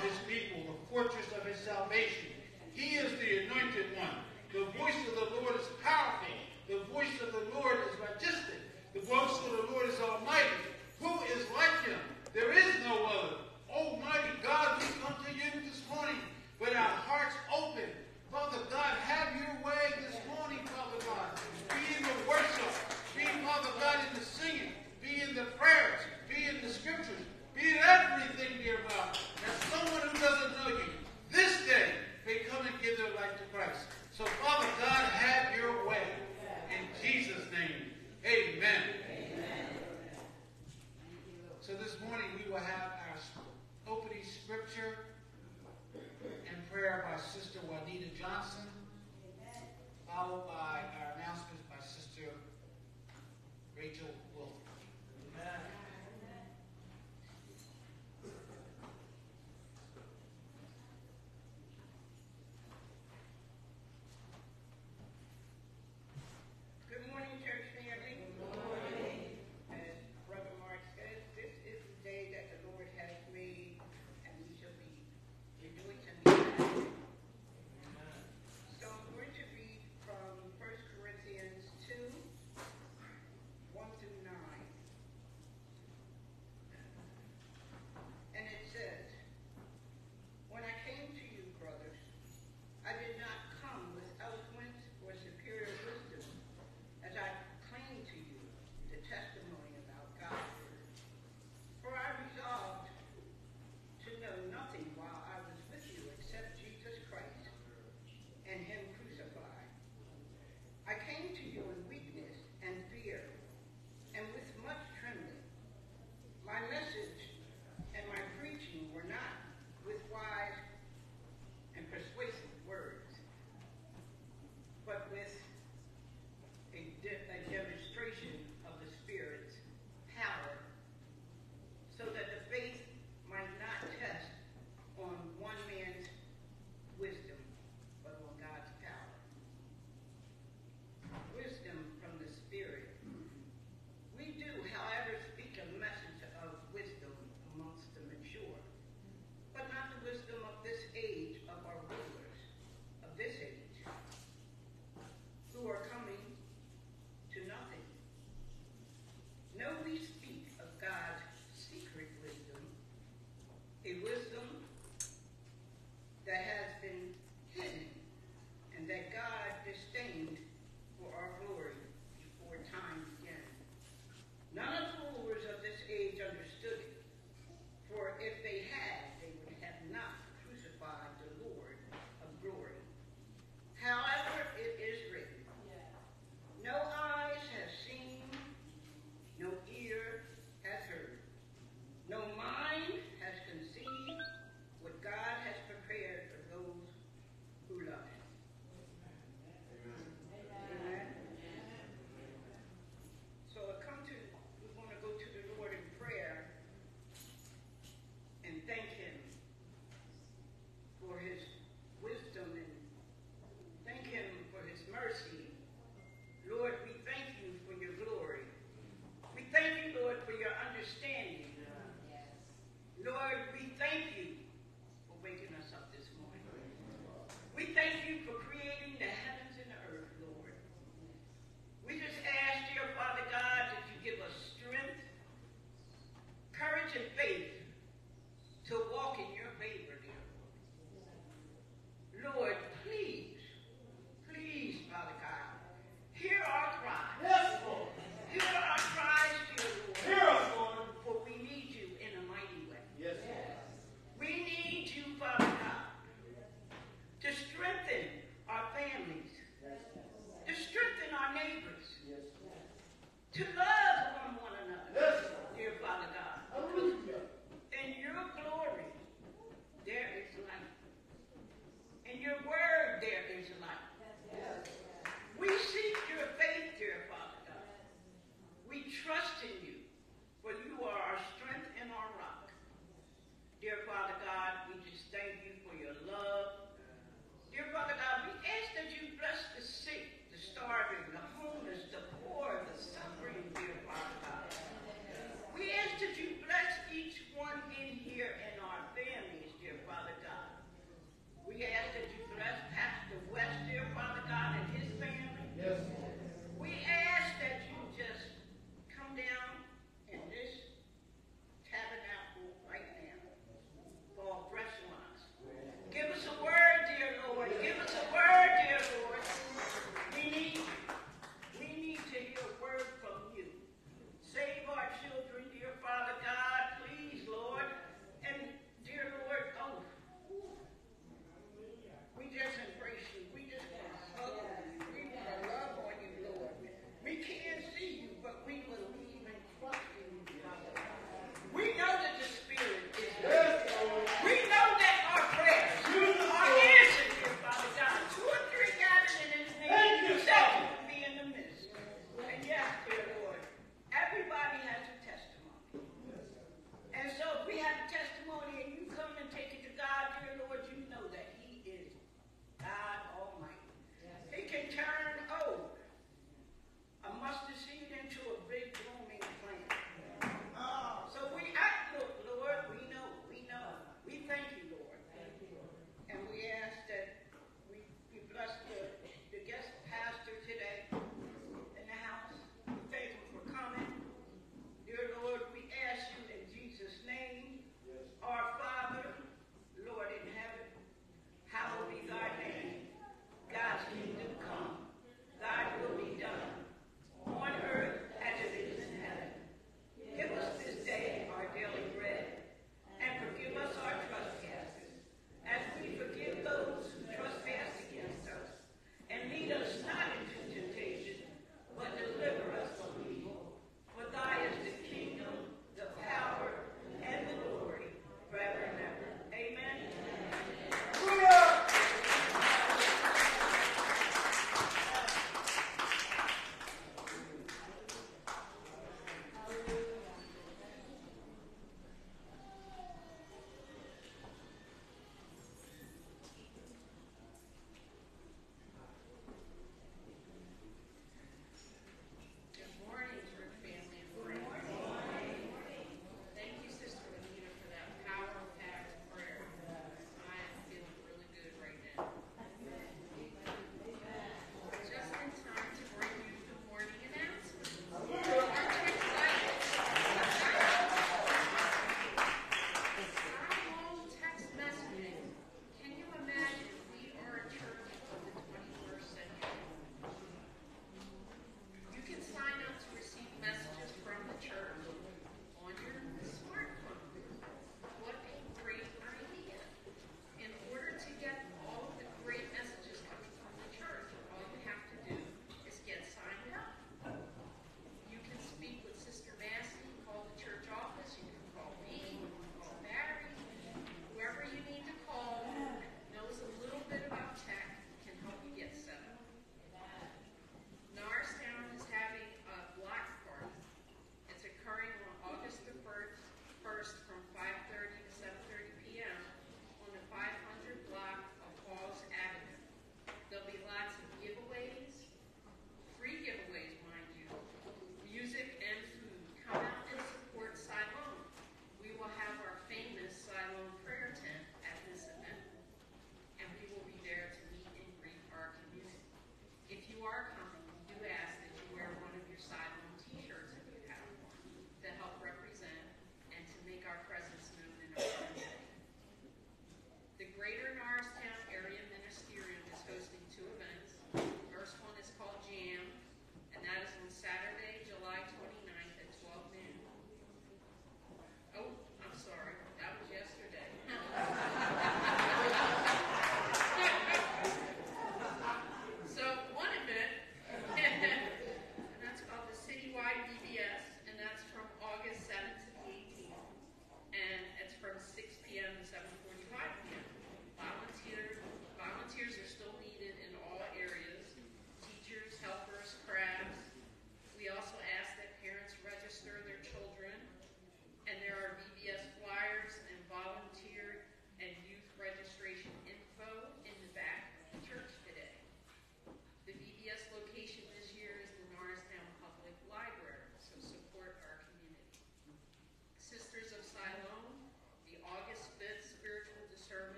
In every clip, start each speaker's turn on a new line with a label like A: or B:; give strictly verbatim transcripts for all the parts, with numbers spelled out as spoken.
A: of his people, the fortress of his salvation. He is the anointed one. The voice of the Lord is powerful. The voice of the Lord is majestic. The voice of the Lord is almighty. Who is like him? There is no other. Almighty God, we come to you this morning with our hearts open. Father God, have your way this morning, Father God. Be in the worship. Be, Father God, in the singing. Be in the prayers. Be in the scriptures. Be in everything, dear God. And someone who doesn't know you, this day, may come and give their life to Christ. So, Father God, have your way. In Jesus' name, amen. Amen. So this morning we will have our opening scripture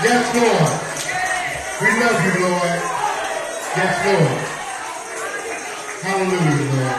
B: Yes, Lord. We love you, Lord. Yes, Lord. Hallelujah, Lord.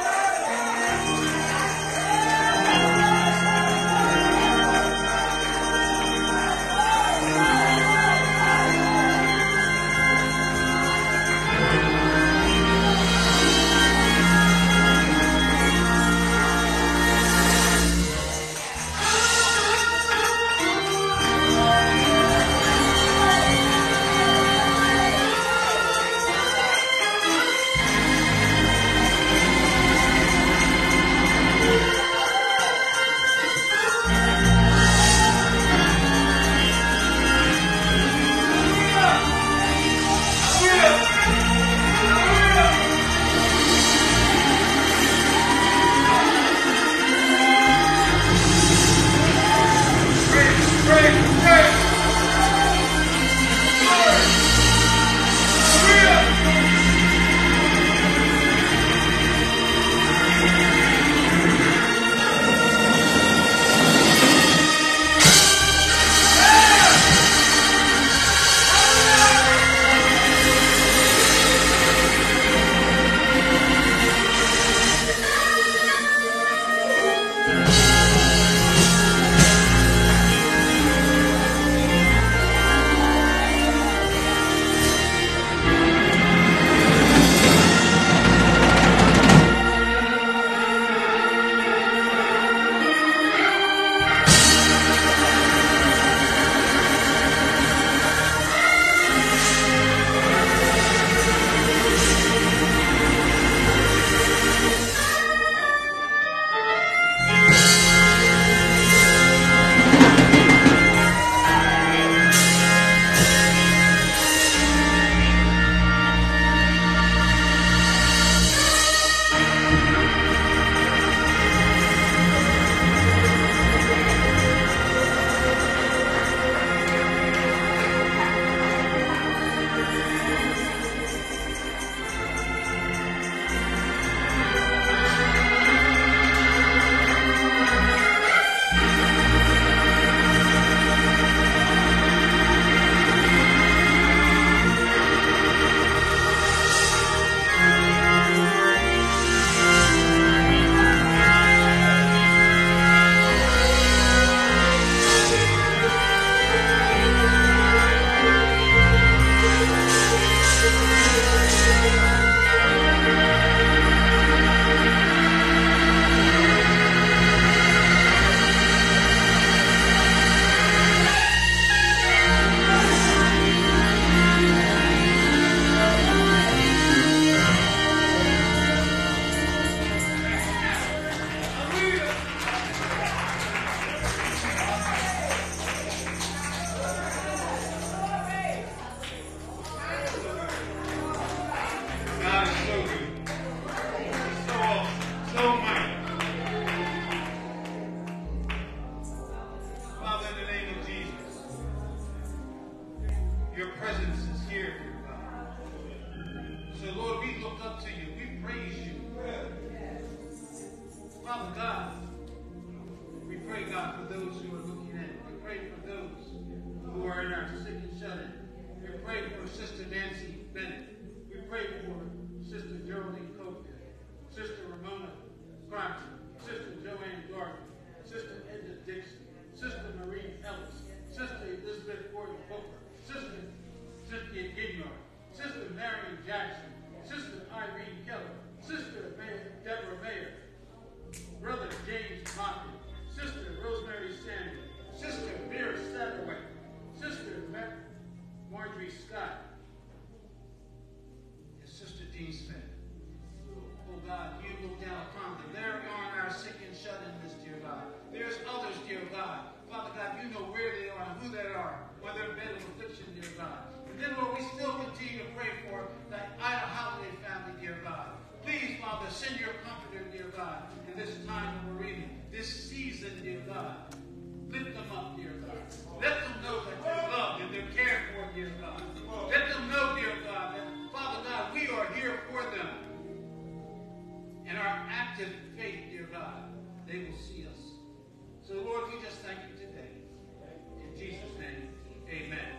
A: They will see us. So, Lord, we just thank you today. In Jesus' name, amen.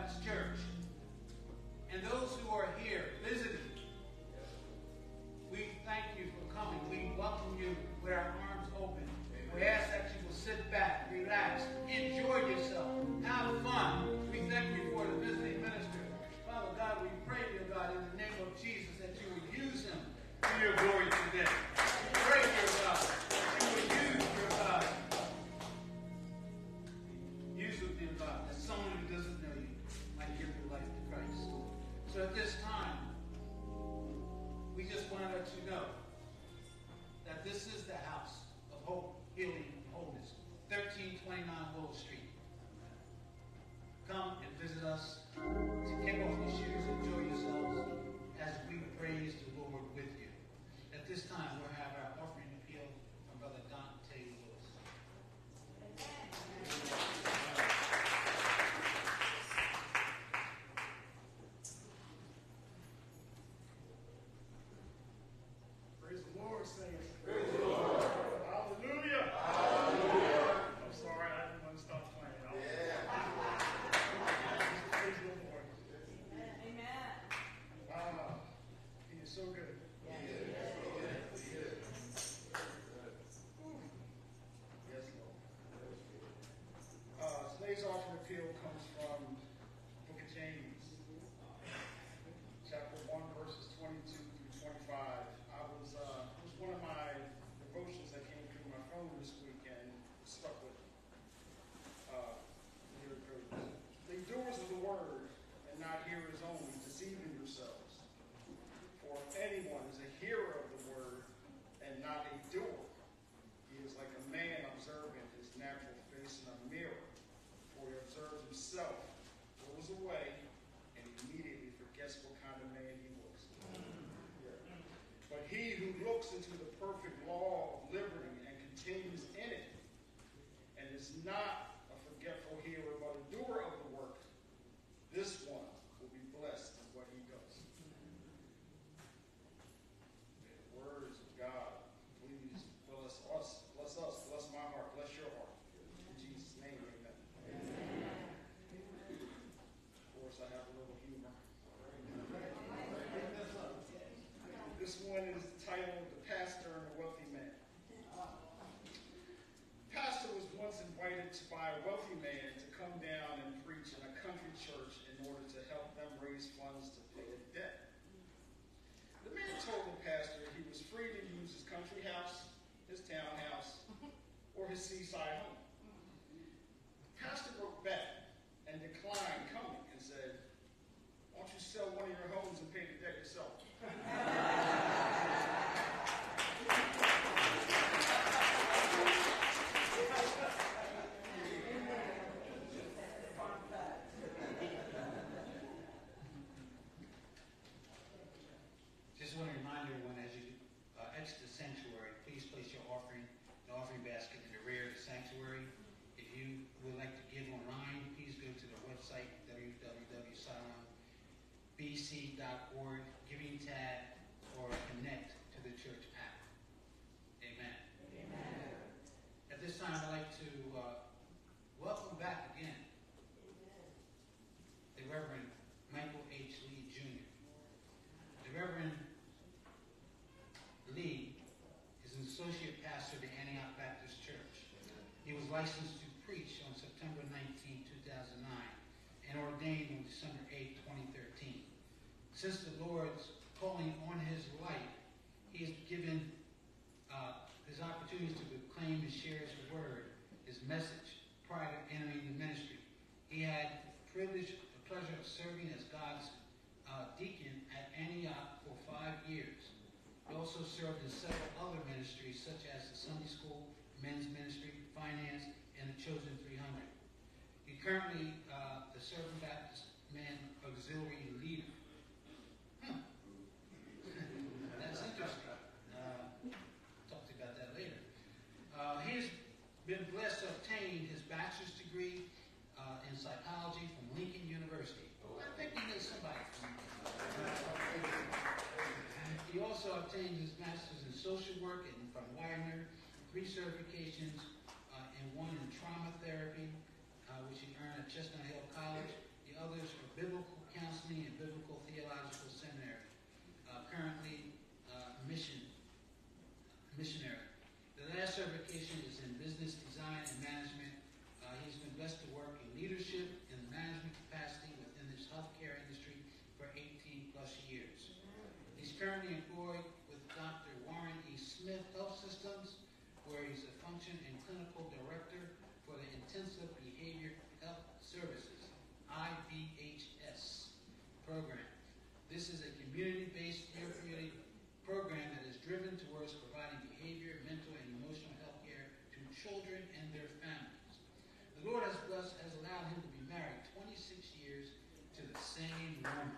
A: Baptist Church. And those who are here visiting, we thank you for coming. We welcome you with our arms open. We ask that you will sit back, relax, enjoy yourself, have fun. We thank you for the visiting minister. Father God, we pray, dear God, in the name of Jesus, that you would use him to your glory today. We pray, dear God, that you would use, dear God, use him, dear God, that someone who doesn't know you might give their life to Christ. So at this time, we just want to let you know that this is the house of hope, healing, and wholeness, thirteen twenty-nine Willow Street. Come and visit us to kick off your shoes, enjoy yourselves as we praise the Lord with you. At this time, we'll have our offering appeal from Brother Dante Lewis.
C: Praise the Lord, saints.
B: Praise the Lord.
C: Hallelujah.
B: Hallelujah.
C: I'm sorry, I didn't want to stop playing. I'll-
B: Yeah.
C: Praise the Lord.
D: Amen.
C: Wow. He is so good. Yes, Lord. Uh, today's offering appeal comes from the book of James, chapter one, verses twenty-two through twenty-five. I was, uh, it was one of my devotions that came through my phone this weekend, stuck with me. Uh, here it goes. Be doers of the word and not hearers only, deceiving yourselves. For if anyone is a hearer of the word and not a doer, he is like a man observing his natural face in a mirror. For he observes himself, goes away, and immediately forgets what kind of man he was. But he who looks into the perfect law of liberty and continues in it, and is not a forgetful hearer, but a doer of the work, this one will be blessed in what he does. May the words of God please bless us, bless us, bless my heart, bless your heart. In Jesus' name, amen. Of course, I have a little humor. This one is titled The Pastor and the Wealthy Man. Pastor was once invited by a wealthy man to come down and preach in a country church in order to help them raise funds to pay a debt. The man told the pastor he was free to use his country house, his townhouse, or his seaside home. The pastor wrote back and declined coming and said, "Why don't you sell one of your homes and pay the debt yourself?"
A: Just want to remind everyone, as you uh, exit the sanctuary, please place your offering, the offering basket in the rear of the sanctuary. If you would like to give online, please go to the website, w w w dot salem b c dot org, giving tab, or connect to the church app. Amen. Amen. At this time, I'd like to uh, welcome back again the Reverend Michael H. Lee, Junior The Reverend Lee is an associate pastor of the Antioch Baptist Church. He was licensed to preach on September nineteenth, two thousand nine, and ordained on December eighth, twenty thirteen. Since the Lord's calling on his life, he has given uh, his opportunities to proclaim and share his word, his message, prior to entering the ministry. He had the privilege, the pleasure of serving as God's uh, deacon at Antioch for five years. He also served in several other ministries, such as the Sunday School, Men's Ministry, Finance, and the Chosen three hundred. He currently uh, the Servant Baptist Man Auxiliary Leader. Hmm. That's interesting. Uh, talk to you about that later. Uh, he has been blessed to obtain his bachelor's degree uh, in psychology from Lincoln University. Oh, I think he knows somebody from He also obtained his master's in social work and from Widener, three certifications, uh, and one in trauma therapy, uh, which he earned at Chestnut Hill College. The others are
E: currently employed with Doctor Warren E. Smith Health Systems, where he's a function and clinical director for the Intensive Behavior Health Services, I B H S program. This is a community-based therapeutic program that is driven towards providing behavior, mental, and emotional health care to children and their families. The Lord has blessed, has allowed him to be married twenty-six years to the same woman.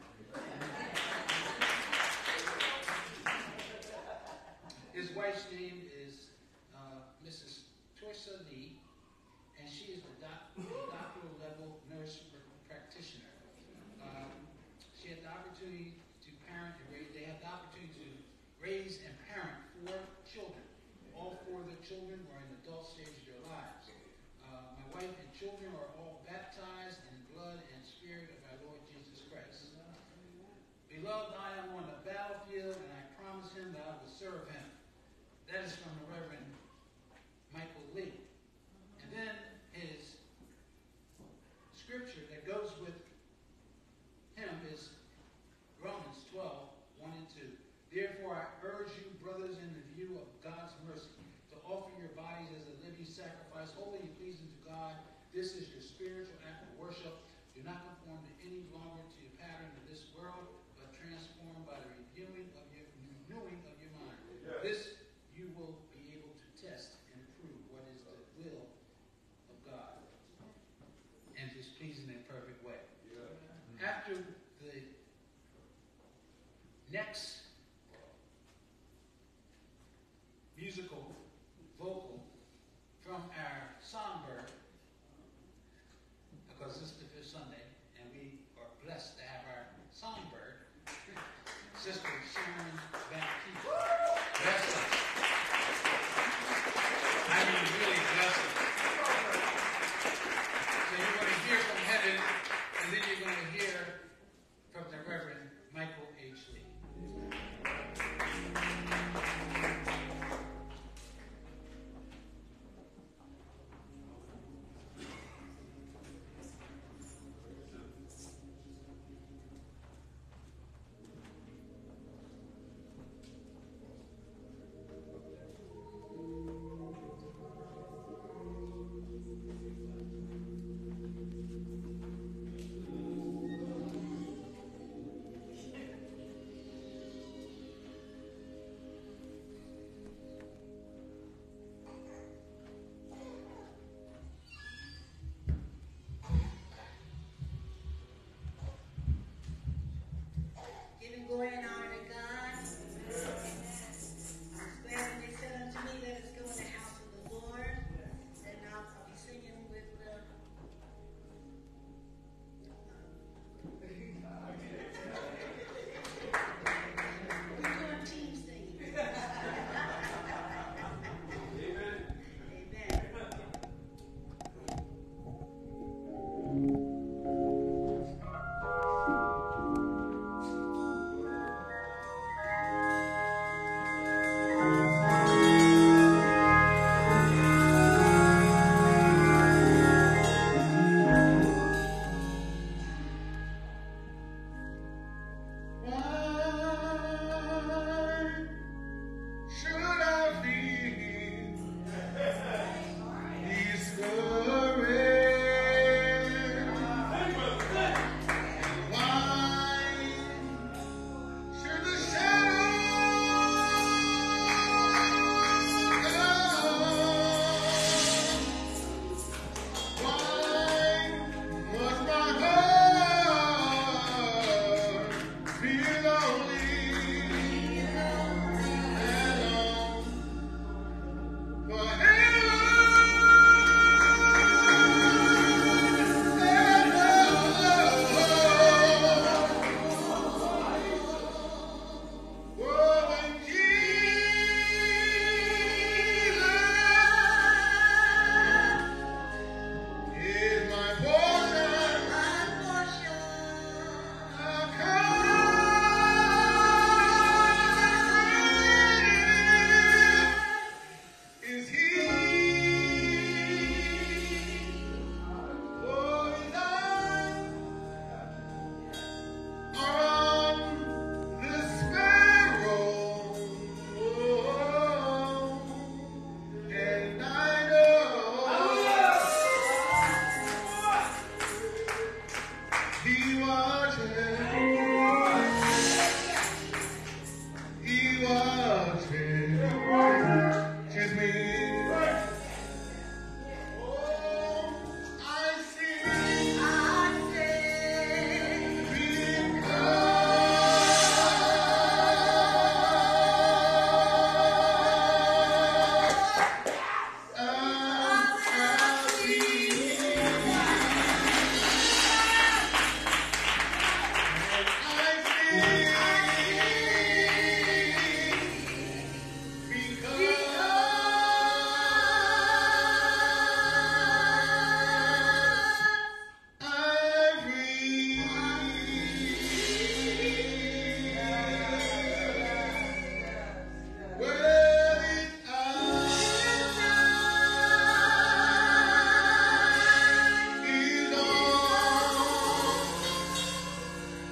E: His wife's name is uh, Missus Torsa Lee, and she is the doc- doctoral level nurse practitioner. Um, she had the opportunity to parent and raise, they had the opportunity to raise and parent four children. All four of the children were in the adult stage of their lives. Uh, my wife and children are all baptized in the blood and spirit of our Lord Jesus Christ. Beloved, I am on the battlefield, and I promise him that I will serve him. That is from the Reverend Michael Lee. And then his scripture that goes with him is Romans twelve, one and two. Therefore, I urge you, brothers, in the view of God's mercy, to offer your bodies as a living sacrifice, holy and pleasing to God. This is your spiritual act of worship. Do not conform to any longer to the pattern of this world, but transformed by the reviewing of your renewing of your mind. Yes. This you will be able to test and prove what is the will of God and his pleasing and perfect way. Yeah. After the next musical vocal from our songbird, because this is the fifth Sunday, and we are blessed to have our songbird, Sister Sharon Baptiste. Bless us. I mean, really bless us. So you're going to hear from heaven, and then you're going to hear from the Reverend Michael H. Lee.
F: Giving glory and honor to God. I'm glad when they said unto me, let us go in the house of the Lord. And now I'll be singing with the we're doing team singing. Amen. Amen.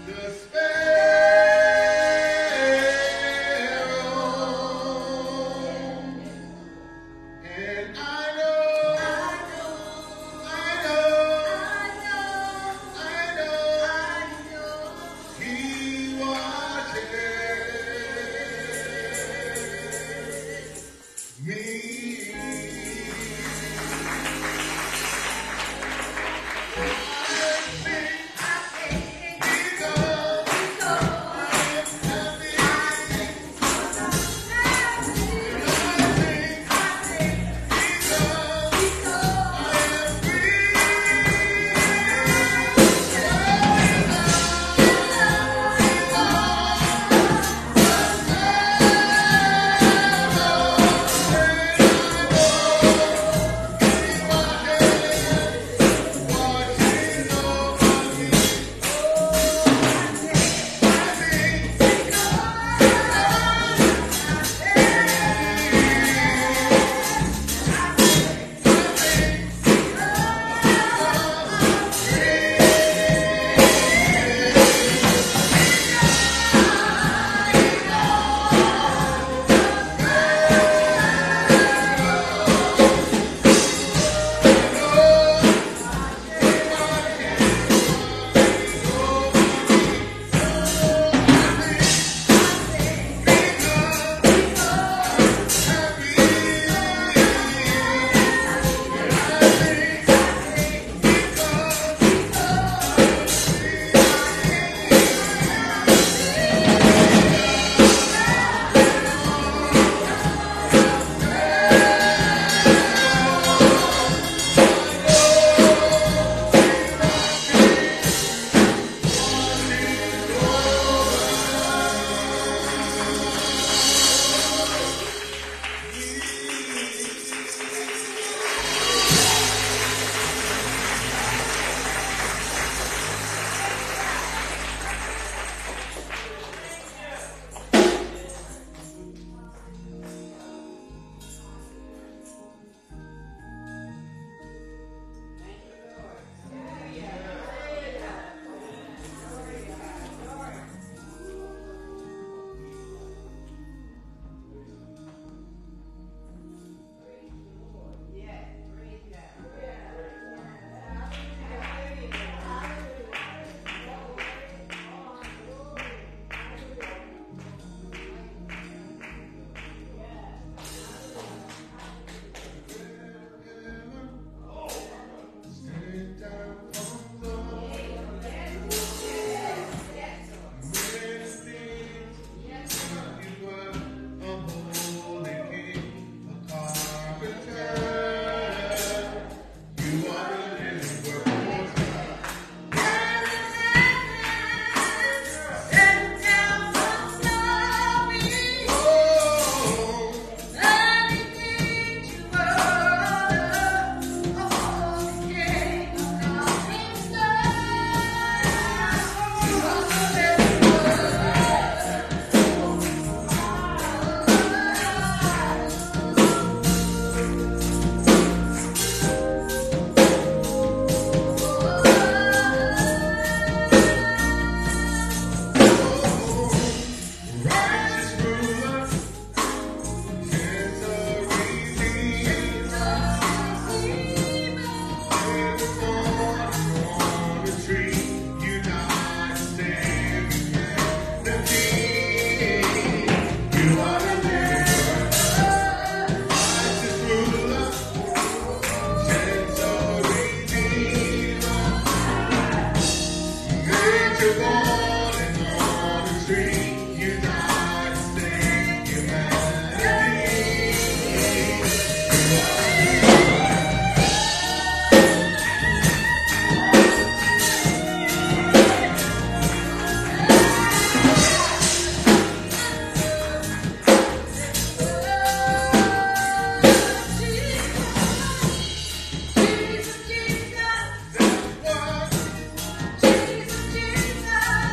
G: Jesus,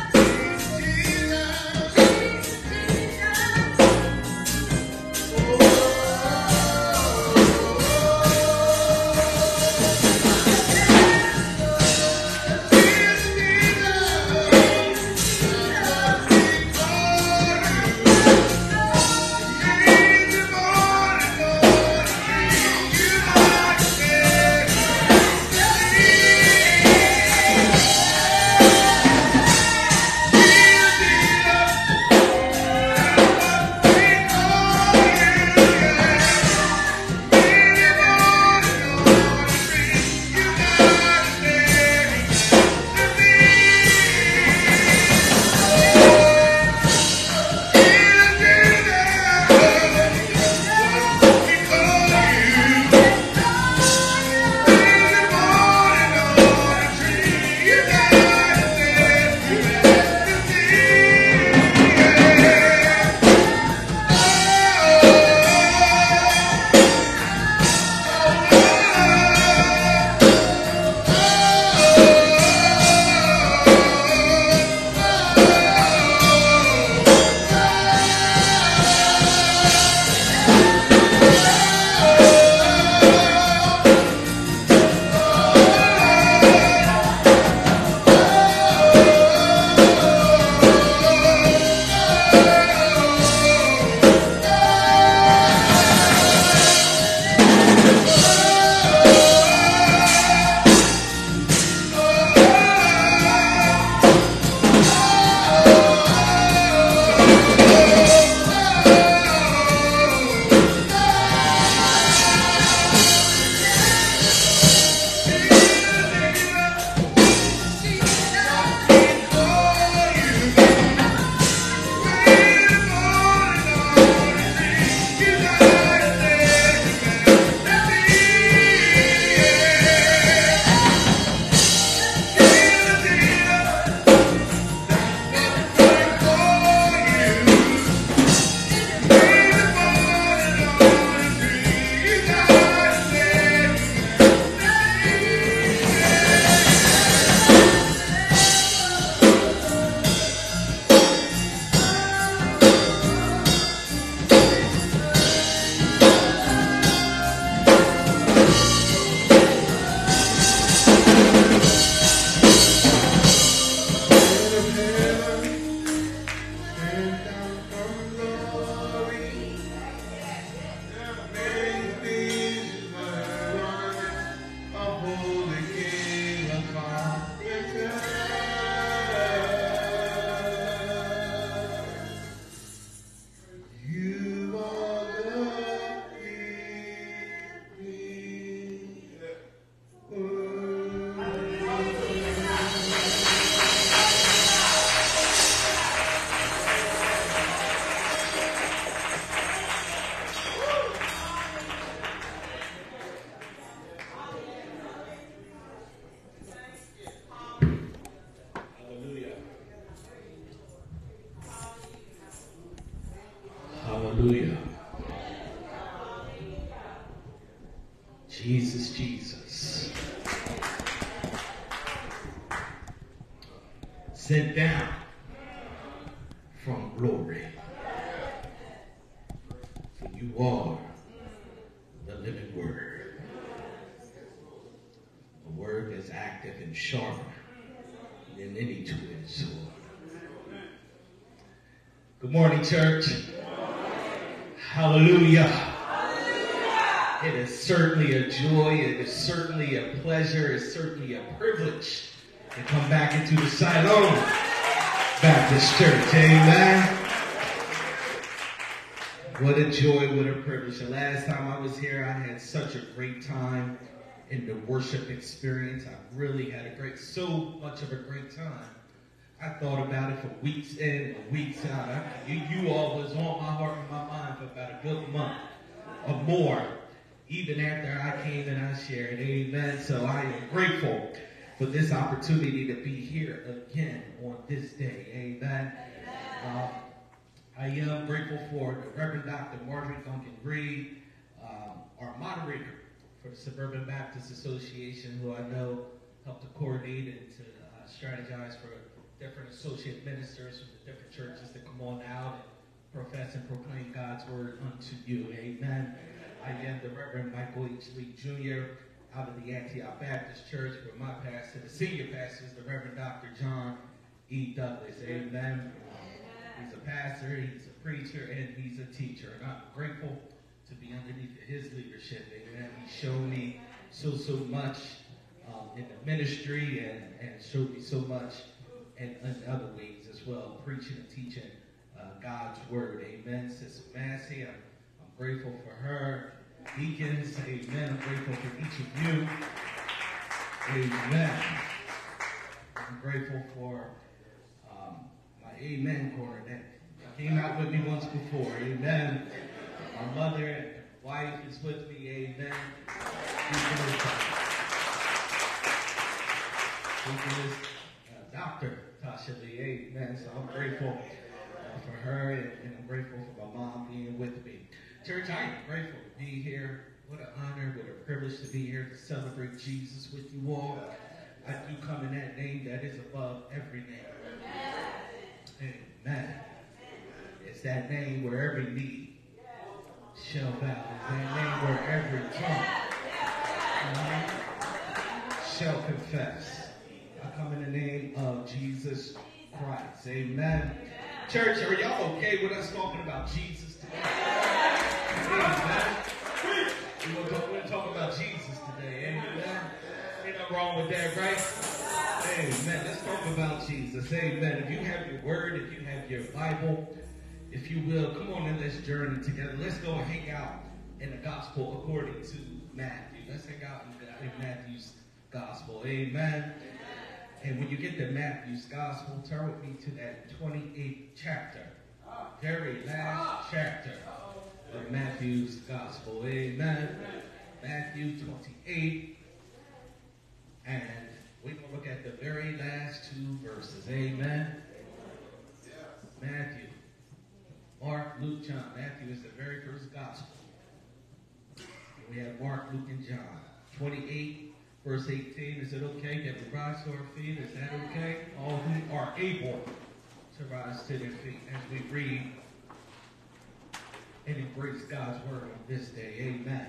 G: sent down from glory. For you are the living word. A word that's active and sharper than any two-edged sword. Good morning, church. Hallelujah. Hallelujah. It is certainly a joy. It is certainly a pleasure. It's certainly a privilege to come back into the Siloam Baptist Church. Amen. What a joy, what a privilege. The last time I was here, I had such a great time in the worship experience. I really had a great, so much of a great time. I thought about it for weeks in and weeks out. I, you, you all was on my heart and my mind for about a good month or more, even after I came and I shared. Amen. So I am grateful for this opportunity to be here again on this day. Amen. Uh, I am grateful for the Reverend Doctor Marjorie Duncan Reed, um, our moderator for the Suburban Baptist Association, who I know helped to coordinate and to uh, strategize for different associate ministers from the different churches that come on out and profess and proclaim God's word unto you. Amen. I am the Reverend Michael H. Lee Junior out of the Antioch Baptist Church, where my pastor, the senior pastor, is the Reverend Doctor John E. Douglas. Amen. He's a pastor, he's a preacher, and he's a teacher. And I'm grateful to be underneath his leadership. Amen. He showed me so, so much um, in the ministry and, and showed me so much and in other ways as well, preaching and teaching uh, God's word. Amen. Sister Massey, I'm, I'm grateful for her. Deacons, amen. I'm grateful for each of you. Amen. I'm grateful for um, my amen corner that came out with me once before. Amen. My mother and wife is with me. Amen. Deaconess, uh, Doctor Tasha Lee. Amen. So I'm grateful uh, for her, and, and I'm grateful for my mom being with me. Church, I am grateful to be here. What an honor, what a privilege to be here to celebrate Jesus with you all. I do come in that name that is above every name. Amen. It's that name where every knee shall bow. It's that name where every tongue uh, shall confess. I come in the name of Jesus Christ. Amen. Church, are y'all okay with us talking about Jesus today? Amen. We want to talk, we're talk about Jesus today. Amen. Ain't nothing wrong with that, right? Amen. Let's talk about Jesus. Amen. If you have your word, if you have your Bible, if you will, come on and let's journey together. Let's go hang out in the gospel according to Matthew. Let's hang out in, in Matthew's gospel. Amen. And when you get to Matthew's gospel, turn with me to that twenty-eighth chapter. Very last chapter of Matthew's gospel. Amen. Matthew twenty-eight. And we're going to look at the very last two verses. Amen. Matthew, Mark, Luke, John. Matthew is the very first gospel. We have Mark, Luke, and John. twenty-eight, verse eighteen. Is it okay that we rise to our feet? Is that okay? All who are able to rise to their feet as we read and embrace God's word on this day. Amen.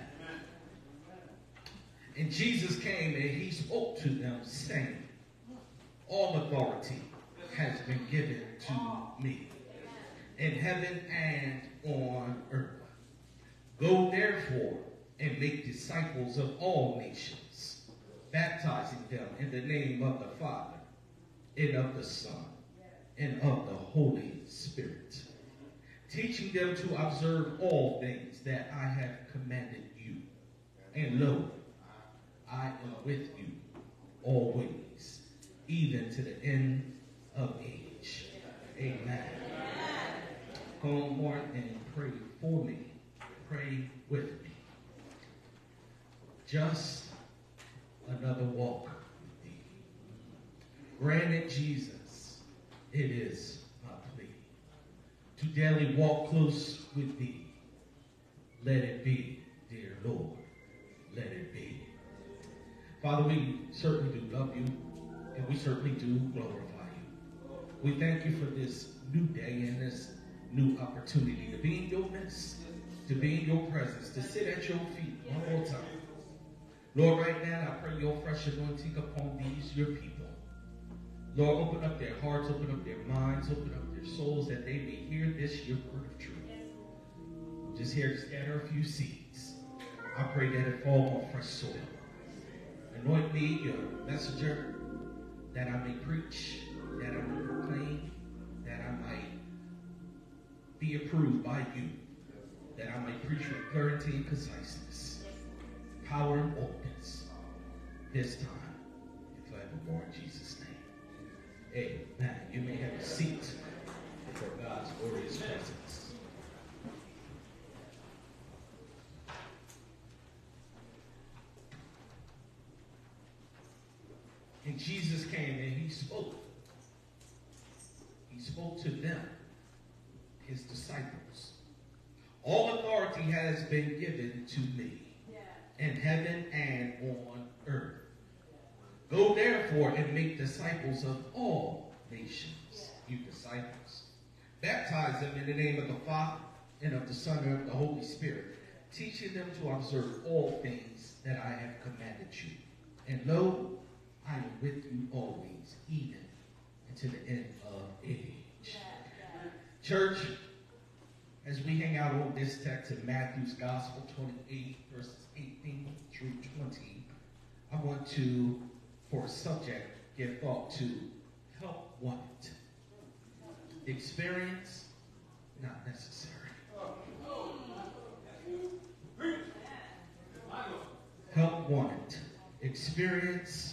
G: And Jesus came and he spoke to them, saying, all authority has been given to me in heaven and on earth. Go therefore and make disciples of all nations, baptizing them in the name of the Father, and of the Son, and of the Holy Spirit, teaching them to observe all things that I have commanded you. And lo, I am with you always, even to the end of age. Amen. Come on and pray for me. Pray with me. Just another walk with thee. Grant it, Jesus, it is my plea, to daily walk close with thee. Let it be, dear Lord, let it be. Father, we certainly do love you, and we certainly do glorify you. We thank you for this new day and this new opportunity to be in your midst, to be in your presence, to sit at your feet one more time. Lord, right now, I pray your fresh anointing upon these, your people. Lord, open up their hearts, open up their minds, open up their souls, that they may hear this, your word of truth. I'm just here to scatter a few seeds. I pray that it fall on fresh soil. Anoint me, your messenger, that I may preach, that I may proclaim, that I might be approved by you, that I might preach with clarity and conciseness, power and boldness, this time and forevermore in Jesus' name. Amen. You may have a seat before God's glorious presence. And Jesus came and he spoke. He spoke to them, his disciples. All authority has been given to me in heaven and on earth. Go therefore and make disciples of all nations, you disciples. Baptize them in the name of the Father and of the Son and of the Holy Spirit, teaching them to observe all things that I have commanded you. And lo, I am with you always, even unto the end of age. Church, as we hang out on this text in Matthew's Gospel twenty-eight, verses eighteen through twenty, I want to, for a subject, give thought to help wanted. The experience, not necessary. Help wanted. Experience,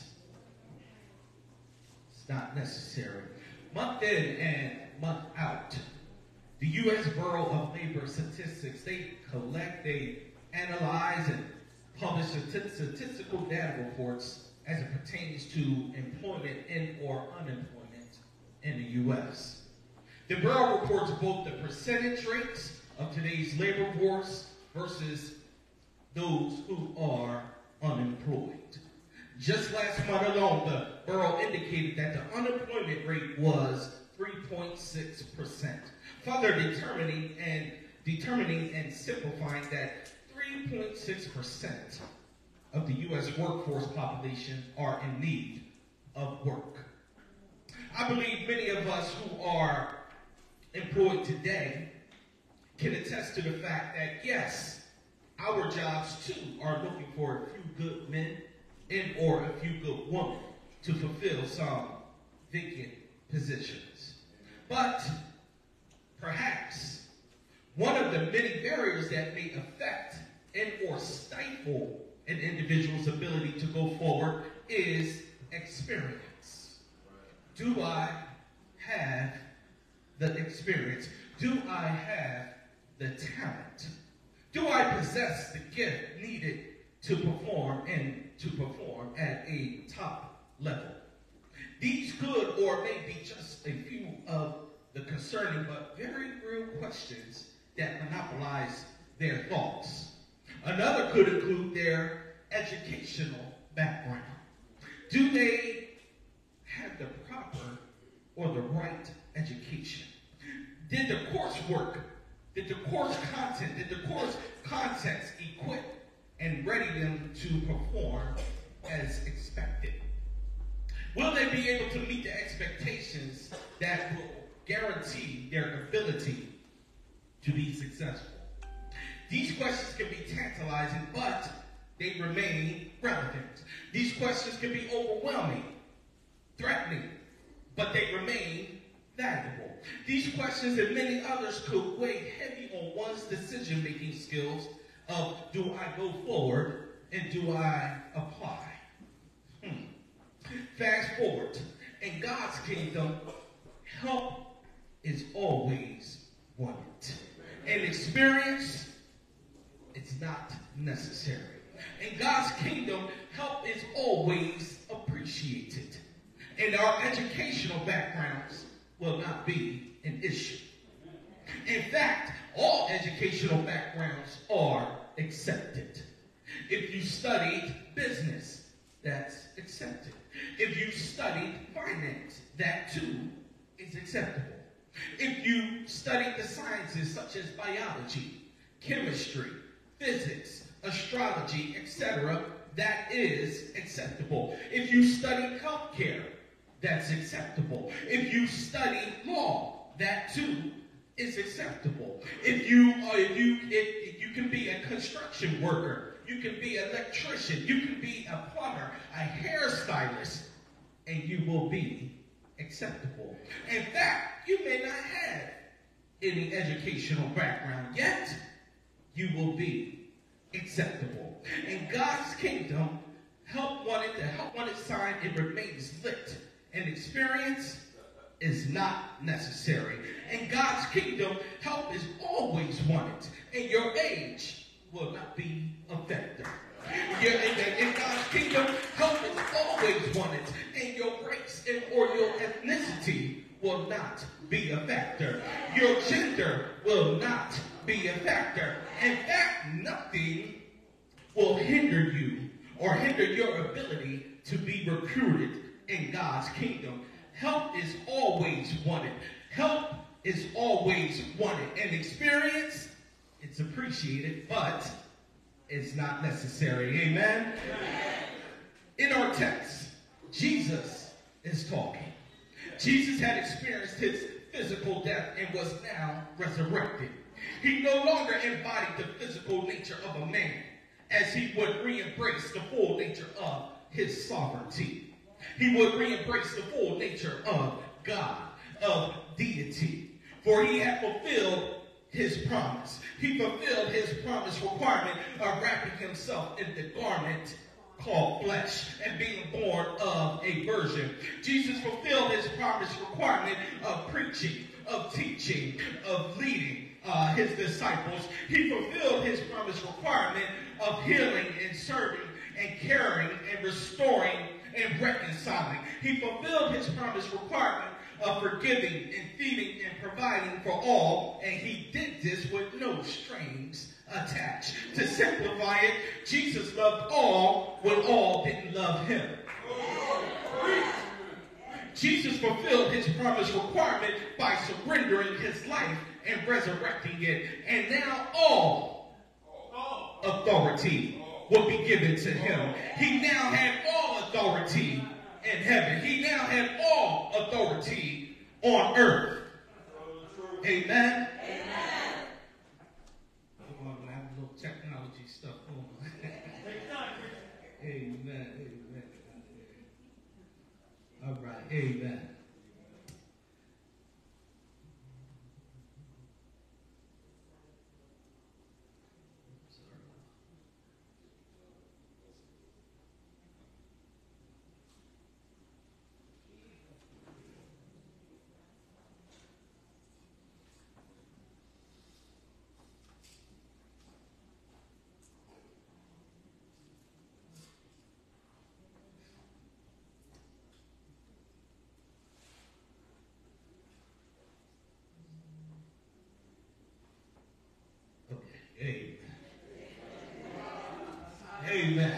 G: it's not necessary. Month in and month out, the U S Bureau of Labor Statistics, they collect, they analyze, and publish statistical data reports as it pertains to employment and or unemployment in the U S The Bureau reports both the percentage rates of today's labor force versus those who are unemployed. Just last month alone, the Bureau indicated that the unemployment rate was three point six percent. Further determining and determining and simplifying that three point six percent of the U S workforce population are in need of work. I believe many of us who are employed today can attest to the fact that, yes, our jobs too are looking for a few good men and or a few good women to fulfill some vacant positions. But perhaps one of the many barriers that may affect and or stifle an individual's ability to go forward is experience. Do I have the experience? Do I have the talent? Do I possess the gift needed to perform and to perform at a top level? These could or may be just a few of the concerning but very real questions that monopolize their thoughts. Another could include their educational background. Do they have the proper or the right education? Did the coursework, did the course content, did the course context equip and ready them to perform as expected? Will they be able to meet the expectations that will guarantee their ability to be successful? These questions can be tantalizing, but they remain relevant. These questions can be overwhelming, threatening, but they remain valuable. These questions and many others could weigh heavy on one's decision-making skills of, do I go forward and do I apply? Hmm. Fast forward. In God's kingdom, help is always wanted. And experience, it's not necessary. In God's kingdom, help is always appreciated. And our educational backgrounds will not be an issue. In fact, all educational backgrounds are accepted. If you studied business, that's accepted. If you studied finance, that too is it's acceptable. If you study the sciences such as biology, chemistry, physics, astrology, et cetera, that is acceptable. If you study healthcare, that's acceptable. If you study law, that too is acceptable. If you uh, if you if, if you can be a construction worker, you can be an electrician, you can be a plumber, a hairstylist, and you will be acceptable. In fact, you may not have any educational background yet, you will be acceptable. In God's kingdom, help wanted to help wanted sign, it remains lit. And experience is not necessary. In God's kingdom, help is always wanted, and your age will not be a factor. In, in, in God's kingdom, help is always wanted, and your race and or your ethnicity will not be a factor. Your gender will not be a factor. In fact, nothing will hinder you or hinder your ability to be recruited in God's kingdom. Help is always wanted. Help is always wanted. And experience, it's appreciated, but it's not necessary. Amen? Amen. In our text, Jesus is talking. Jesus had experienced his physical death and was now resurrected. He no longer embodied the physical nature of a man, as he would re-embrace the full nature of his sovereignty. He would re-embrace the full nature of God, of deity. For he had fulfilled his promise. He fulfilled his promise requirement of wrapping himself in the garment called flesh and being born of a virgin. Jesus fulfilled his promise requirement of preaching, of teaching, of leading uh, his disciples. He fulfilled his promise requirement of healing and serving and caring and restoring and reconciling. He fulfilled his promise requirement of forgiving and feeding and providing for all, and he did this with no strings attached. To simplify it, Jesus loved all when all didn't love him. Jesus fulfilled his promise requirement by surrendering his life and resurrecting it, and now all authority will be given to him. He now had all authority in heaven. He now had all authority on earth. Amen? Amen. Come on, I have a little technology stuff going on. Amen. Amen. All right. Amen. Amen. Amen.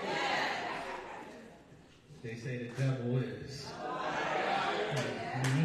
G: They say the devil is. Mm-hmm.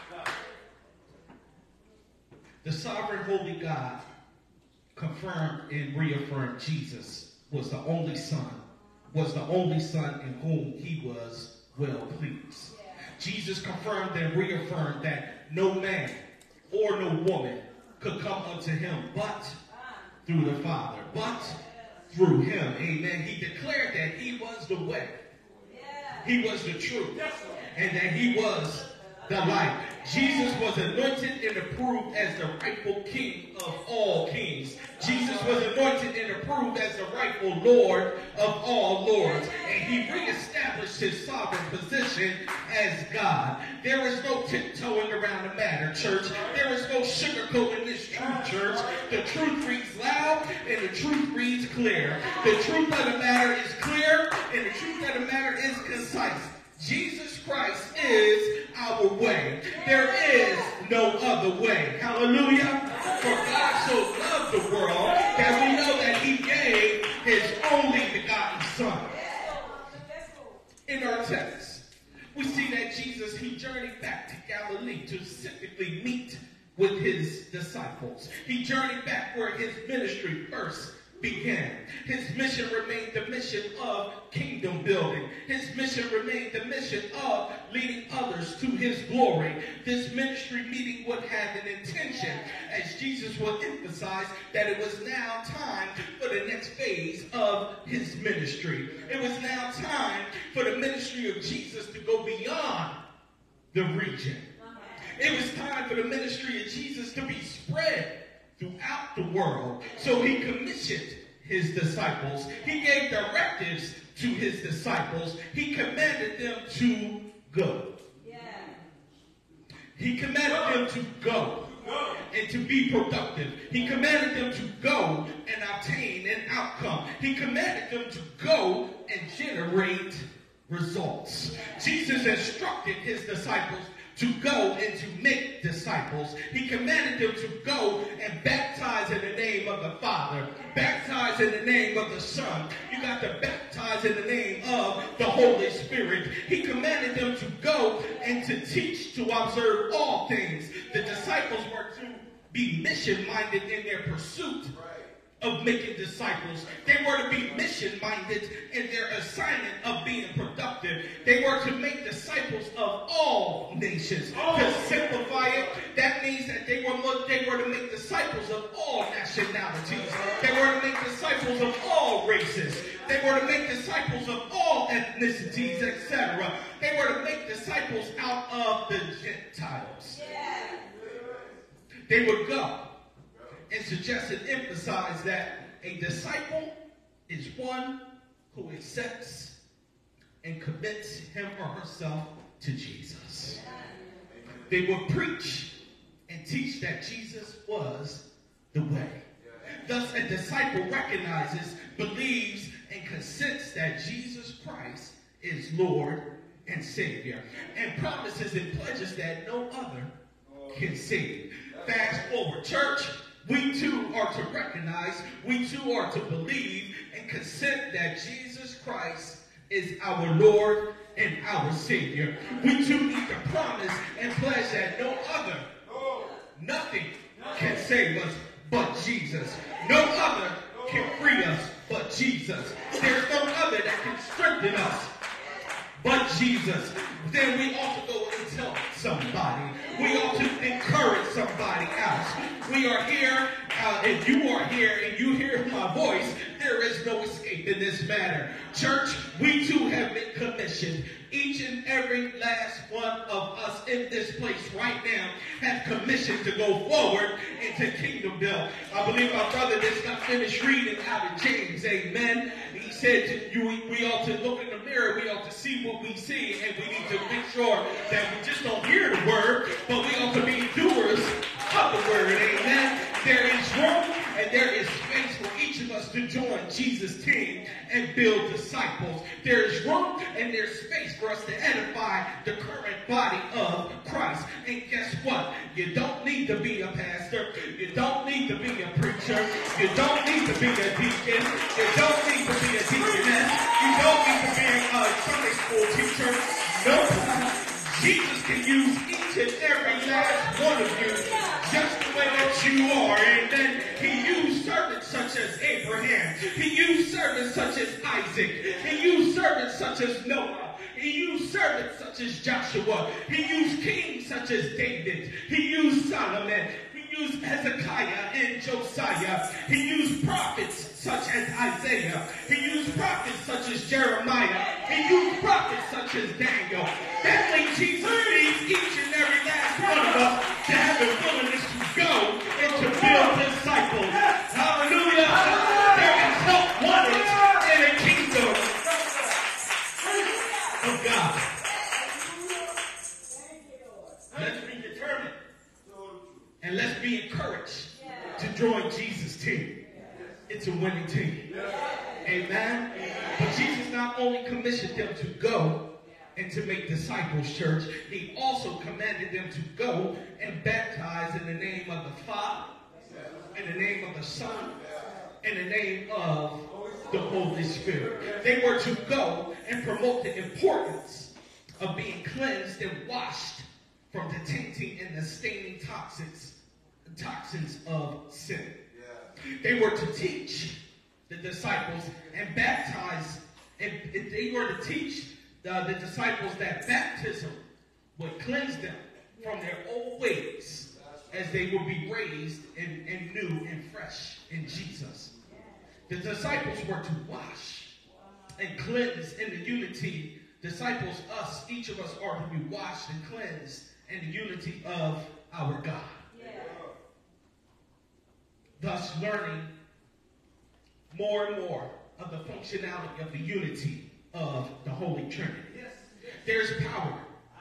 G: The sovereign holy God confirmed and reaffirmed Jesus was the only son, was the only son in whom he was well pleased. Jesus confirmed and reaffirmed that no man or no woman could come unto him but through the Father, but through him. Amen. He declared that he was the way, he was the truth, and that he was the life. Jesus was anointed and approved as the rightful king of all kings. Jesus was anointed and approved as the rightful Lord of all lords. And he reestablished his sovereign position as God. There is no tiptoeing around the matter, church. There is no sugarcoating this truth, church. The truth reads loud and the truth reads clear. The truth of the matter is clear and the truth of the matter is concise. Jesus Christ is our way. There is no other way. Hallelujah. For God so loved the world that we know that he gave his only begotten son. In our text, we see that Jesus, he journeyed back to Galilee to specifically meet with his disciples. He journeyed back where his ministry first began. His mission remained the mission of kingdom building. His mission remained the mission of leading others to his glory. This ministry meeting would have an intention, as Jesus would emphasize that it was now time for the next phase of his ministry. It was now time for the ministry of Jesus to go beyond the region. It was time for the ministry of Jesus to be spread throughout the world. So he commissioned his disciples. He gave directives to his disciples. He commanded them to go.
D: Yeah.
G: He commanded them to go and to be productive. He commanded them to go and obtain an outcome. He commanded them to go and generate results. Jesus instructed his disciples to go and to make disciples. He commanded them to go and baptize in the name of the Father, baptize in the name of the Son. You got to baptize in the name of the Holy Spirit. He commanded them to go and to teach, to observe all things. The disciples were to be mission-minded in their pursuit of making disciples. They were to be mission-minded in their assignment of being productive. They were to make disciples of all nations. To simplify it, that means that they were, they were to make disciples of all nationalities. They were to make disciples of all races. They were to make disciples of all ethnicities, et cetera. They were to make disciples out of the Gentiles. They would go and suggest and emphasize that a disciple is one who accepts and commits him or herself to Jesus. They will preach and teach that Jesus was the way. Thus, a disciple recognizes, believes, and consents that Jesus Christ is Lord and Savior, and promises and pledges that no other can save. Fast forward, church. We too are to recognize, we too are to believe and consent that Jesus Christ is our Lord and our Savior. We too need to promise and pledge that no other, nothing can save us but Jesus. No other can free us but Jesus. There's no other that can strengthen us but Jesus. Then we ought to go and tell somebody. We ought to encourage somebody else. We are here, uh, and you are here, and you hear my voice. There is no escape in this matter. Church, we too have been commissioned. Each and every last one of us in this place right now have commissioned to go forward into kingdom build. I believe my brother just got finished reading out of James. Amen. He said you, we ought to look in the mirror. We ought to see what we see, and we need to make sure that we just don't hear the word, but we ought to be doers of the word. Amen. There is room and there is space for each of us to join Jesus' team and build disciples. There is room and there's space for us to edify the current body of Christ. And guess what? You don't need to be a pastor. You don't need to be a preacher. You don't need to be a deacon. You don't need to be a deaconess. You don't need to be a Sunday school teacher. No. Jesus can use each and every last one of you just the way that you are. And then he used servants such as Abraham. He used servants such as Isaac. He used servants such as Noah. He used servants such as Joshua. He used kings such as David. He used Solomon. He used Hezekiah and Josiah. He used prophets such as Isaiah. He used prophets such as Jeremiah. He used prophets such as Daniel. That way Jesus needs each and every last one of us to have the willingness to go and to build disciples. Hallelujah. There is help wanted in the kingdom of God. Let's be determined and let's be encouraged to join Jesus' team. It's a winning team. Amen. But Jesus not only commissioned them to go and to make disciples, church, he also commanded them to go and baptize in the name of the Father, in the name of the Son, in the name of the Holy Spirit. They were to go and promote the importance of being cleansed and washed from the tainting and the staining toxins, toxins of sin. Yeah. They were to teach the disciples and baptize, and they were to teach the, the disciples that baptism would cleanse them from their old ways as they would be raised and, and new and fresh in Jesus. The disciples were to wash and cleanse in the unity. Disciples, us, each of us are to be washed and cleansed in the unity of our God. Yeah. Thus learning more and more of the functionality of the unity of the Holy Trinity. Yes. There's power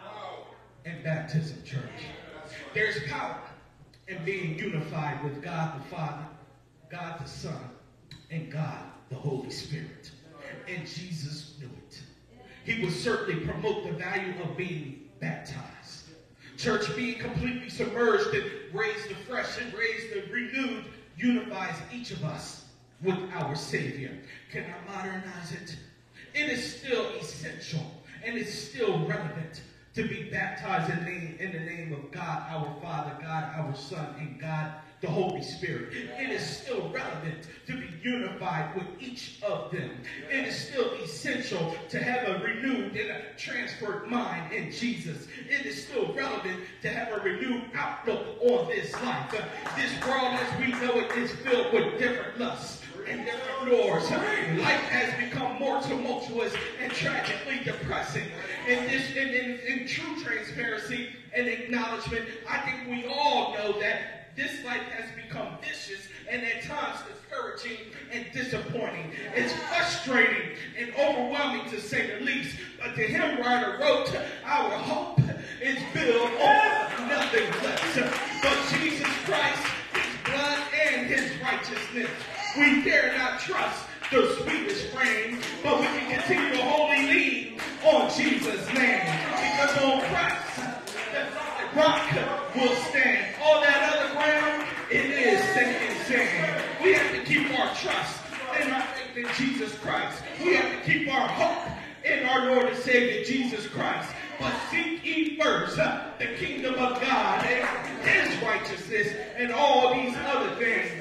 G: in baptism, church. There's power in being unified with God the Father, God the Son, and God the Holy Spirit. And Jesus knew it. He would certainly promote the value of being baptized. Church, being completely submerged and raised afresh and raised and renewed unifies each of us with our Savior. Can I modernize it? It is still essential and it's still relevant to be baptized in the name, in the name of God our Father, God our Son, and God the Holy Spirit. It is still relevant to be unified with each of them. It is still essential to have a renewed and a transferred mind in Jesus. It is still relevant to have a renewed outlook on this life. This world as we know it is filled with different lusts and different lures. Life has become more tumultuous and tragically depressing. In this, in, in, in true transparency and acknowledgement, I think we all know that this life has become vicious and at times discouraging and disappointing. It's frustrating and overwhelming to say the least. But the hymn writer wrote, our hope is built on nothing less but Jesus Christ, his blood, and his righteousness. We dare not trust the sweetest frame, but we can continue to wholly lean on Jesus' name. Because on Christ, the rock will stand. All that other ground, it is sinking sand. We have to keep our trust and our faith in Jesus Christ. We have to keep our hope in our Lord and Savior Jesus Christ. But seek ye first uh, the kingdom of God and his righteousness, and all these other things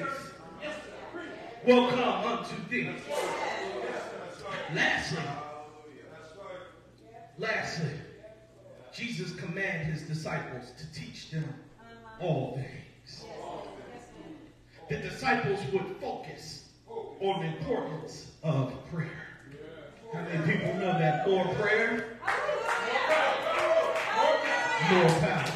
G: will come unto thee. Lastly, lastly, Jesus commanded his disciples to teach them all things. The disciples would focus on the importance of prayer. How many people know that more prayer, more power?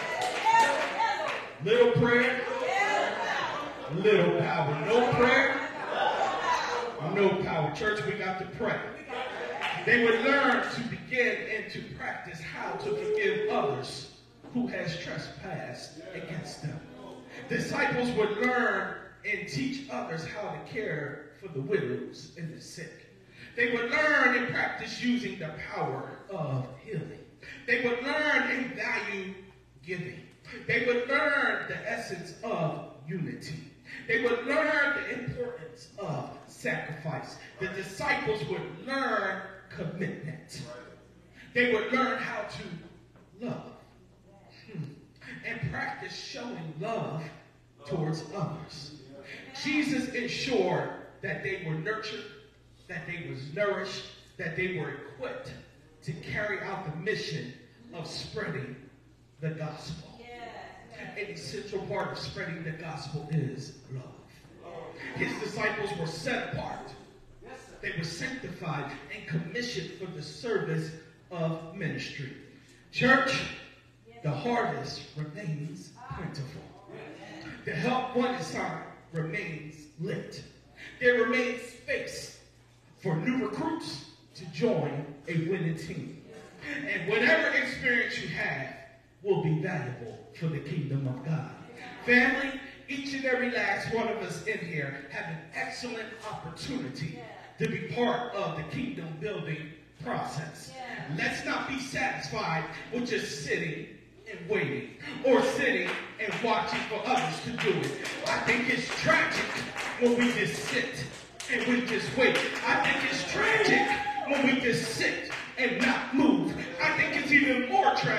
G: Little prayer, little power. No prayer, no power. Church, we got to pray. They would learn to begin and to practice how to forgive others who has trespassed against them. Disciples would learn and teach others how to care for the widows and the sick. They would learn and practice using the power of healing. They would learn and value giving. They would learn the essence of unity. They would learn the importance of sacrifice. The disciples would learn commitment. They would learn how to love hmm. and practice showing love towards others. Jesus ensured that they were nurtured, that they was nourished, that they were equipped to carry out the mission of spreading the gospel. An essential part of spreading the gospel is love. His disciples were set apart. They were sanctified and commissioned for the service of ministry. Church, the harvest remains plentiful. The help one assigned remains lit. There remains space for new recruits to join a winning team. And whatever experience you have will be valuable for the kingdom of God. Family, each and every last one of us in here have an excellent opportunity to be part of the kingdom building process. Let's not be satisfied with just sitting and waiting, or sitting and watching for others to do it. I think it's tragic when we just sit and we just wait. I think it's tragic when we just sit and not move. I think it's even more tragic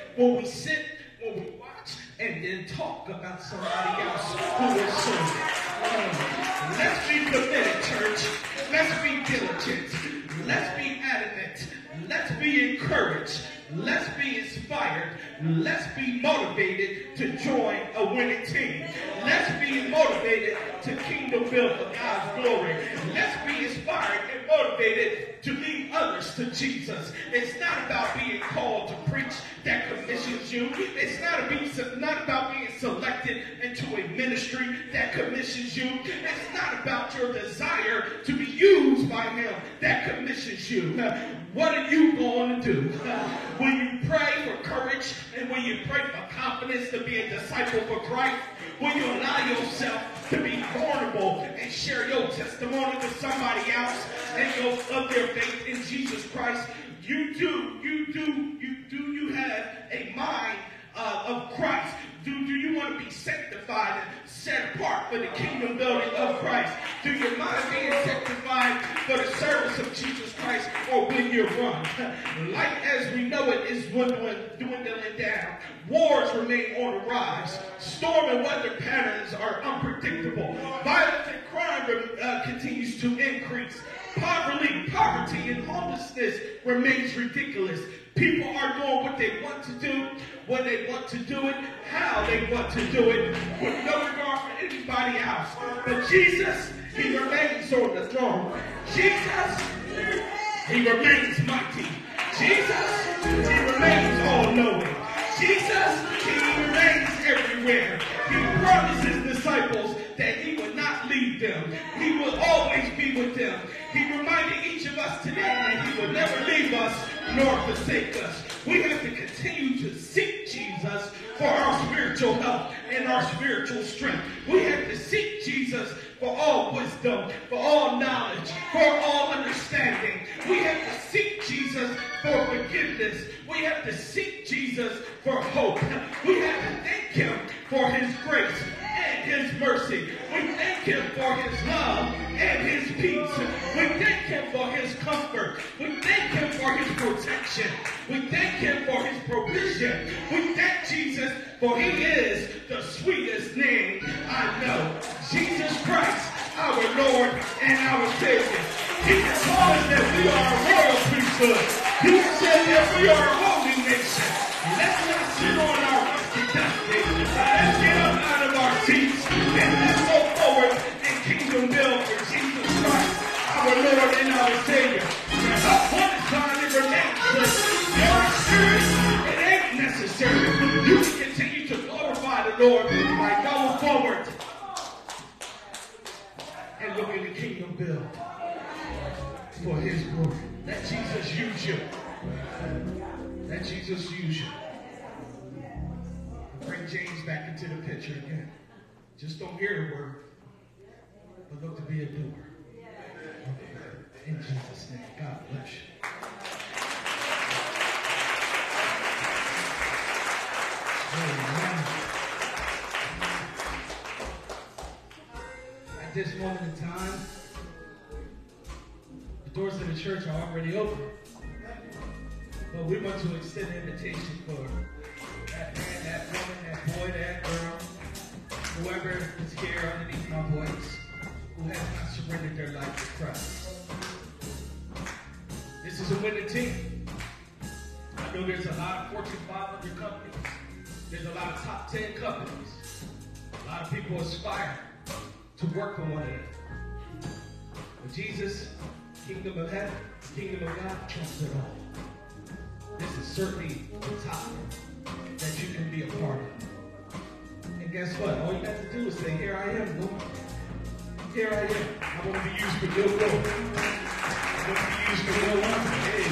G: when we sit, when we watch, and then talk about somebody else who is serving. Um, let's be committed, church. Let's be diligent. Let's be adamant. Let's be encouraged. Let's be inspired. Let's be motivated to join a winning team. Let's be motivated to kingdom build for God's glory. Let's be inspired and motivated to lead others to Jesus. It's not about being called to preach that commissions you. It's not, a, not about being selected into a ministry that commissions you. It's not about your desire to be used by him that commissions you. What are you going to do? When you pray for courage and when you pray for confidence to be a disciple for Christ, when you allow yourself to be vulnerable and share your testimony with somebody else and your, of their faith in Jesus Christ, you do, you do, you do, you have a mind uh, of Christ. Do, do you want to be sanctified and set apart for the kingdom building of Christ? Do your mind being sanctified for the service of Jesus Christ, or when you're run? Life as we know it is dwindling, dwindling down. Wars remain on the rise. Storm and weather patterns are unpredictable. Violence and crime uh, continues to increase. Poverty, poverty and homelessness remains ridiculous. People are doing what they want to do, when they want to do it, how they want to do it, with no regard for anybody else. But Jesus, he remains on the throne. Jesus, he remains mighty. Jesus, he remains all-knowing. Jesus, he remains everywhere. He promised his disciples that he would not leave them. He will always be with them. He reminded each of us today that he will never leave us nor forsake us. We have to continue to seek Jesus for our spiritual health and our spiritual strength. We have to seek Jesus for all wisdom, for all knowledge, for all understanding. We have to seek Jesus for forgiveness. We have to seek Jesus for hope. We have to thank him for his grace and his mercy. We thank him for his love and his peace. We thank him for his comfort. We thank him for his protection. We thank him for his provision. We thank Jesus for he is the sweetest name I know. Jesus Christ, our Lord and our Savior. He has told us that we are a royal priesthood. He has said that we are a holy nation. Let's not sit on our rusty dusty. Let's get up out of our seats and let's go forward and kingdom build for Jesus Christ, our Lord and our Savior. And up one time it remains that your spirit, it ain't necessary. You can continue to glorify the Lord by going forward and look at the kingdom build for his glory. Let Jesus use you. Let Jesus use you. Bring James back into the picture again. Just don't hear the word, but look to be a doer. In Jesus' name, God bless you. Amen. At this moment in time, the doors of the church are already open. But we want to extend an invitation for that man, that woman, that boy, that girl, whoever is here underneath my voice, who has not surrendered their life to Christ. This is a winning team. I know there's a lot of Fortune five hundred companies. There's a lot of top ten companies. A lot of people aspire to work for one another. But Jesus, kingdom of heaven, kingdom of God, trumps it all. This is certainly the top that you can be a part of. And guess what? All you have to do is say, here I am, Lord. Here I am. I want to be used for your glory. I want to be used for your honor. Hey.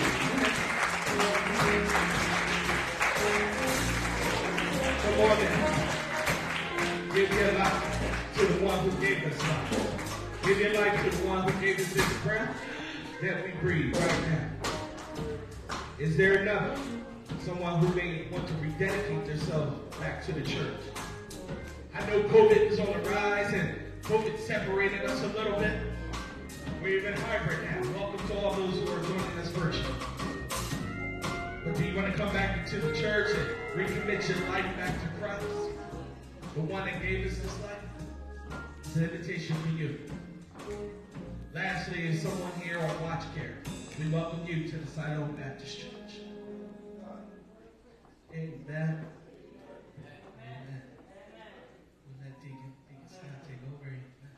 G: Come on now. Give your life to the one who gave us life. Give your life to the one who gave us this breath that we breathe right now. Is there another? Someone who may want to rededicate themselves back to the church. I know COVID is on the rise and COVID separated us a little bit. We're even hybrid now. Welcome to all those who are joining us virtually. Or do you want to come back into the church and recommit your life back to Christ? The one that gave us this life? It's an invitation for you. Lastly, is someone here on watch care. We welcome you to the Sinai Baptist Church. Amen. Amen. We'll let Deacon, Deacon Scott take over.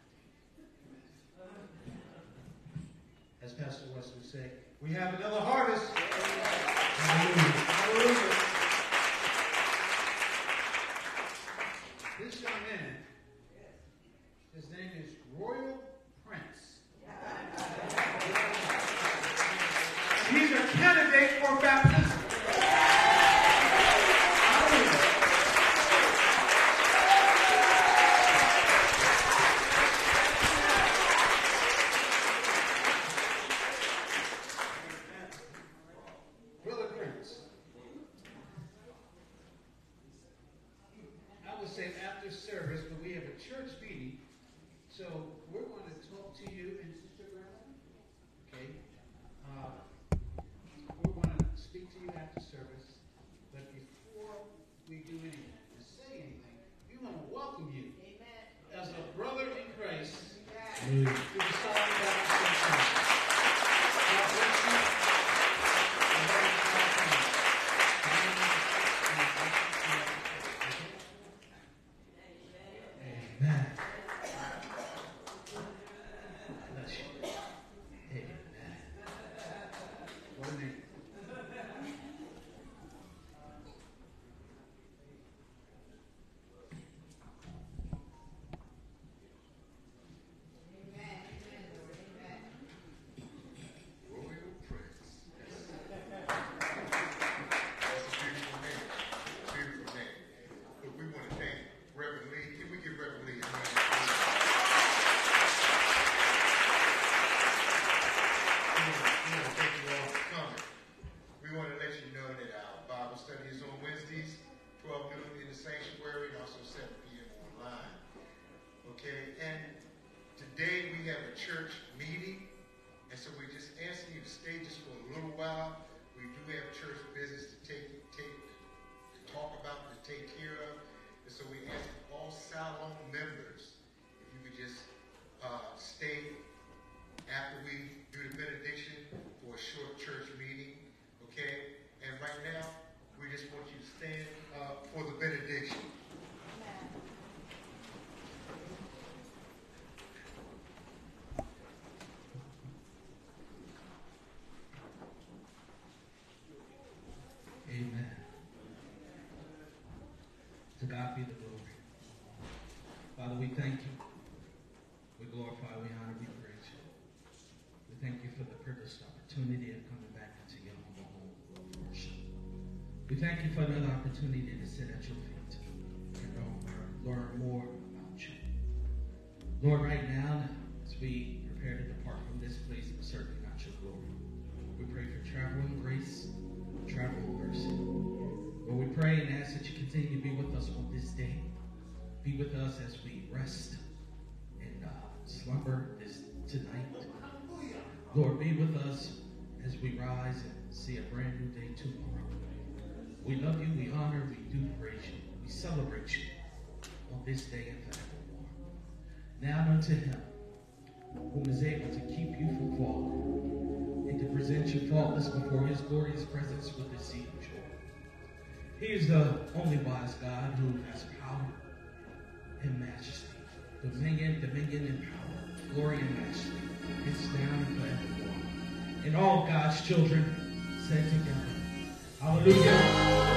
C: As Pastor West would say, we have another harvest.
G: Hallelujah.
C: Hallelujah. This young man, his name is Royal Prince. He's a candidate for baptism. Brother Prince, I would say after service, but we have a church meeting, so we're going to talk to you and Sister Grandma. Okay? Uh, we're going to speak to you after service, but before we do anything and say anything, we want to welcome you as a brother in Christ to the Sinai Baptist Church. God bless you.
G: Amen. Bless you. Amen.
C: What a name.
B: Royal Prince. That's a beautiful name. Beautiful name. Look, we want to thank Reverend Lee. Can we give Reverend Lee a hand? We want to- we want to thank you all for coming. We want to let you know that our Bible study is on Wednesdays, twelve noon in the sanctuary, and also seven p.m. online. Okay, and today we have a church meeting, and so we're just asking you to stay just for a little while. We do have church business to take, take, to talk about, to take care of, and so we ask all Salon members if you could just uh, stay after we do the benediction for a short church meeting, okay? And right now, we just want you to stand uh, for the benediction.
G: Amen. To God be the glory. Father, we thank you. We glorify, we honor, we praise you. We thank you for the privileged opportunity of coming back into your humble home of worship. We thank you for another opportunity to sit at your feet and learn more about you. Lord, right now, as we prepare to depart from this place, but certainly not your glory, we pray for traveling grace, traveling mercy. Lord, we pray and ask that you continue to be with us on this day. Be with us as we rest and uh, slumber this tonight. Lord, be with us as we rise and see a brand new day tomorrow. We love you, we honor, we do praise you. We celebrate you on this day and forevermore. Now unto him whom is able to keep you from falling and to present you faultless before his glorious presence with exceeding joy. He is the only wise God who has power and majesty, dominion, dominion and power, glory and majesty. It's now and forevermore. And all God's children said together, hallelujah.